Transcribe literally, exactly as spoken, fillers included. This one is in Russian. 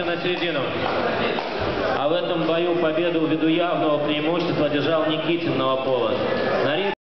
Станьте на середину. А в этом бою победу ввиду явного преимущества одержал Никитин Новополоц. На ринге